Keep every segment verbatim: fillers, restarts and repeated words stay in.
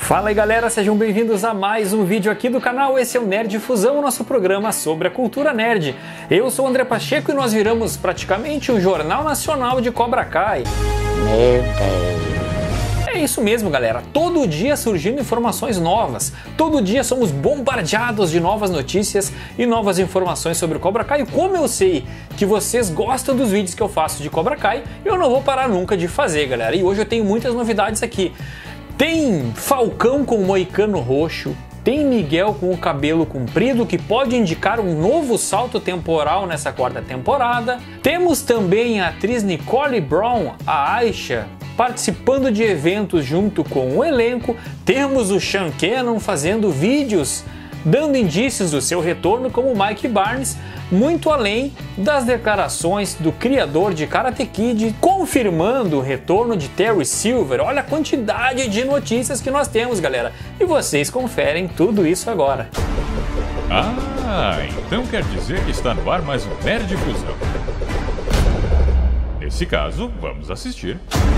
Fala aí galera, sejam bem-vindos a mais um vídeo aqui do canal. Esse é o Nerd Fusão, o nosso programa sobre a cultura nerd. Eu sou o André Pacheco e nós viramos praticamente um jornal nacional de Cobra Kai. Meu Deus. É isso mesmo galera, todo dia surgindo informações novas, todo dia somos bombardeados de novas notícias e novas informações sobre o Cobra Kai. E como eu sei que vocês gostam dos vídeos que eu faço de Cobra Kai, eu não vou parar nunca de fazer galera, e hoje eu tenho muitas novidades aqui. Tem Falcão com moicano roxo, tem Miguel com o cabelo comprido, que pode indicar um novo salto temporal nessa quarta temporada. Temos também a atriz Nicole Brown, a Aisha, participando de eventos junto com o elenco. Temos o Sean Cannon fazendo vídeos, dando indícios do seu retorno como Mike Barnes, muito além das declarações do criador de Karate Kid, confirmando o retorno de Terry Silver. Olha a quantidade de notícias que nós temos, galera. E vocês conferem tudo isso agora. Ah, então quer dizer que está no ar mais um Nerd Fusão. Nesse caso, vamos assistir.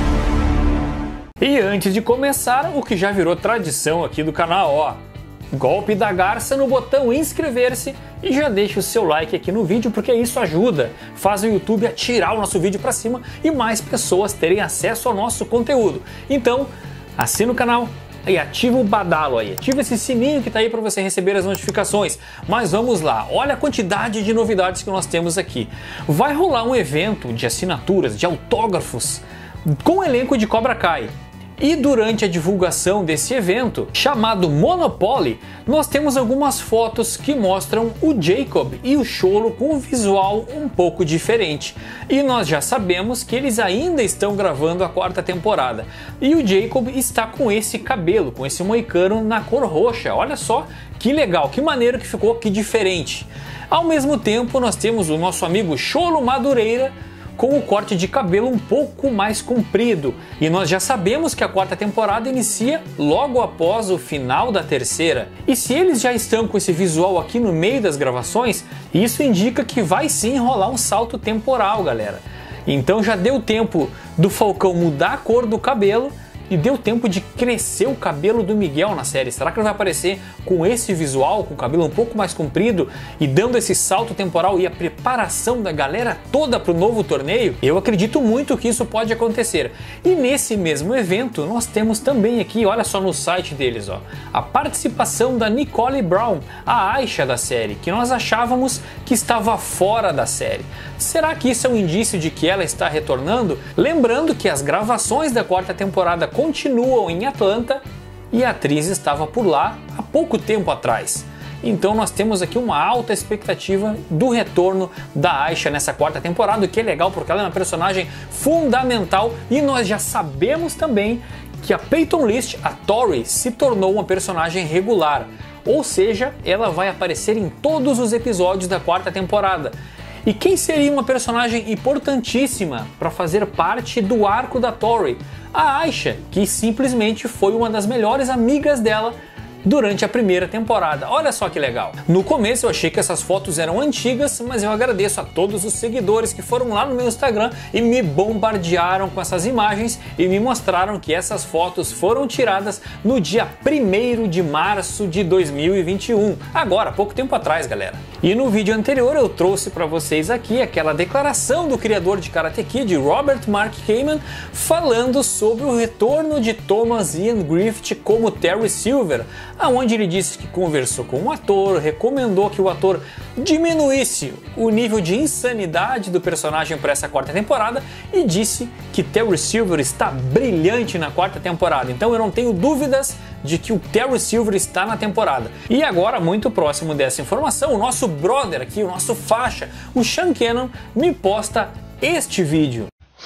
E antes de começar, o que já virou tradição aqui do canal, ó. Golpe da garça no botão inscrever-se e já deixa o seu like aqui no vídeo, porque isso ajuda, faz o YouTube a tirar o nosso vídeo para cima e mais pessoas terem acesso ao nosso conteúdo. Então, assina o canal e ativa o badalo aí, ativa esse sininho que tá aí para você receber as notificações. Mas vamos lá, olha a quantidade de novidades que nós temos aqui. Vai rolar um evento de assinaturas, de autógrafos, com o elenco de Cobra Kai. E durante a divulgação desse evento, chamado Monopoly, nós temos algumas fotos que mostram o Jacob e o Xolo com um visual um pouco diferente. E nós já sabemos que eles ainda estão gravando a quarta temporada. E o Jacob está com esse cabelo, com esse moicano na cor roxa. Olha só que legal, que maneiro que ficou, que diferente. Ao mesmo tempo, nós temos o nosso amigo Xolo Madureira, com o corte de cabelo um pouco mais comprido. E nós já sabemos que a quarta temporada inicia logo após o final da terceira. E se eles já estão com esse visual aqui no meio das gravações, isso indica que vai sim rolar um salto temporal, galera. Então já deu tempo do Falcão mudar a cor do cabelo e deu tempo de crescer o cabelo do Miguel na série. Será que ele vai aparecer com esse visual, com o cabelo um pouco mais comprido e dando esse salto temporal e a preparação da galera toda para o novo torneio? Eu acredito muito que isso pode acontecer. E nesse mesmo evento nós temos também aqui, olha só no site deles, ó, a participação da Nicole Brown, a Aisha da série, que nós achávamos que estava fora da série. Será que isso é um indício de que ela está retornando? Lembrando que as gravações da quarta temporada continuam em Atlanta e a atriz estava por lá há pouco tempo atrás. Então nós temos aqui uma alta expectativa do retorno da Aisha nessa quarta temporada, o que é legal porque ela é uma personagem fundamental. E nós já sabemos também que a Peyton List, a Tori, se tornou uma personagem regular, ou seja, ela vai aparecer em todos os episódios da quarta temporada. E quem seria uma personagem importantíssima para fazer parte do arco da Tori? A Aisha, que simplesmente foi uma das melhores amigas dela durante a primeira temporada. Olha só que legal. No começo eu achei que essas fotos eram antigas, mas eu agradeço a todos os seguidores que foram lá no meu Instagram e me bombardearam com essas imagens e me mostraram que essas fotos foram tiradas no dia primeiro de março de dois mil e vinte e um, agora, pouco tempo atrás, galera. E no vídeo anterior eu trouxe para vocês aqui aquela declaração do criador de Karate Kid, Robert Mark Kamen, falando sobre o retorno de Thomas Ian Griffith como Terry Silver, aonde ele disse que conversou com o ator, recomendou que o ator diminuísse o nível de insanidade do personagem para essa quarta temporada e disse que Terry Silver está brilhante na quarta temporada. Então eu não tenho dúvidas de que o Terry Silver está na temporada. E agora, muito próximo dessa informação, o nosso brother aqui, o nosso faixa, o Sean Cannon, me posta este vídeo.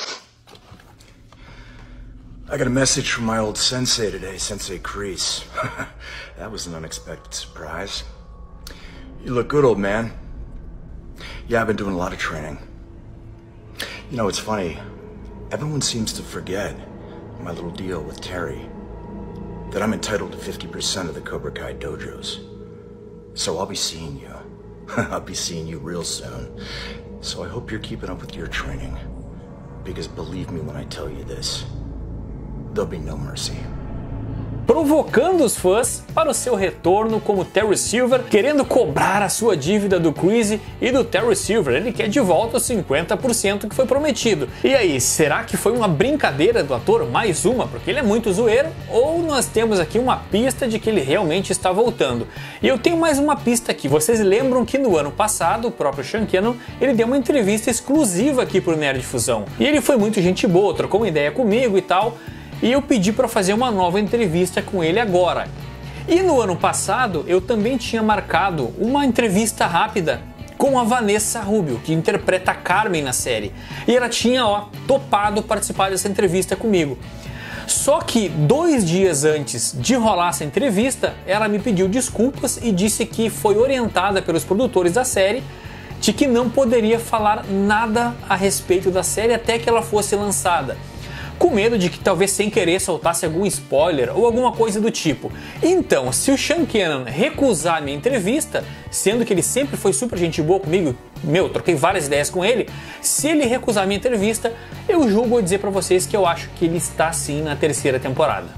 I got a message from my old sensei today, Sensei Kreese. That was an unexpected surprise. You look good, old man. Yeah, I've been doing a lot of training. You know, it's funny. Everyone seems to forget my little deal with Terry. That I'm entitled to fifty percent of the Cobra Kai dojos. So I'll be seeing you. I'll be seeing you real soon. So I hope you're keeping up with your training. Because believe me when I tell you this, there'll be no mercy. provocando os fãs para o seu retorno como Terry Silver, querendo cobrar a sua dívida do Chris e do Terry Silver. Ele quer de volta os cinquenta por cento que foi prometido. E aí, será que foi uma brincadeira do ator? Mais uma, porque ele é muito zoeiro? Ou nós temos aqui uma pista de que ele realmente está voltando? E eu tenho mais uma pista aqui. Vocês lembram que no ano passado, o próprio Sean Cannon, ele deu uma entrevista exclusiva aqui pro Nerd Fusão. E ele foi muito gente boa, trocou uma ideia comigo e tal. E eu pedi para fazer uma nova entrevista com ele agora. E no ano passado eu também tinha marcado uma entrevista rápida com a Vanessa Rubio, que interpreta a Carmen na série. E ela tinha, ó, topado participar dessa entrevista comigo. Só que dois dias antes de rolar essa entrevista, ela me pediu desculpas e disse que foi orientada pelos produtores da série de que não poderia falar nada a respeito da série até que ela fosse lançada, com medo de que talvez sem querer soltasse algum spoiler ou alguma coisa do tipo. Então, se o Sean Cannon recusar a minha entrevista, sendo que ele sempre foi super gente boa comigo, meu, troquei várias ideias com ele, se ele recusar a minha entrevista, eu julgo dizer pra vocês que eu acho que ele está sim na terceira temporada.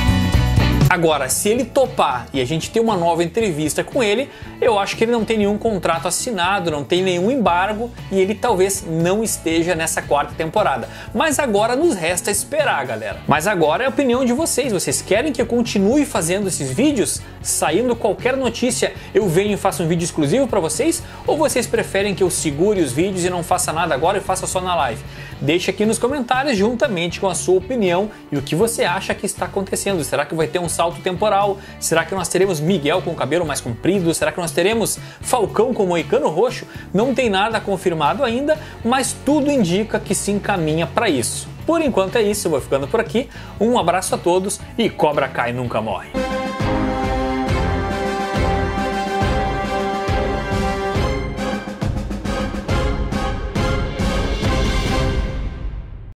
Agora, se ele topar e a gente ter uma nova entrevista com ele, eu acho que ele não tem nenhum contrato assinado, não tem nenhum embargo e ele talvez não esteja nessa quarta temporada. Mas agora nos resta esperar, galera. Mas agora é a opinião de vocês. Vocês querem que eu continue fazendo esses vídeos? Saindo qualquer notícia, eu venho e faço um vídeo exclusivo para vocês? Ou vocês preferem que eu segure os vídeos e não faça nada agora e faça só na live? Deixa aqui nos comentários juntamente com a sua opinião e o que você acha que está acontecendo. Será que vai ter um salto temporal? Será que nós teremos Miguel com o cabelo mais comprido? Será que nós teremos Falcão com moicano roxo? Não tem nada confirmado ainda, mas tudo indica que se encaminha para isso. Por enquanto é isso, eu vou ficando por aqui. Um abraço a todos e Cobra Kai nunca morre.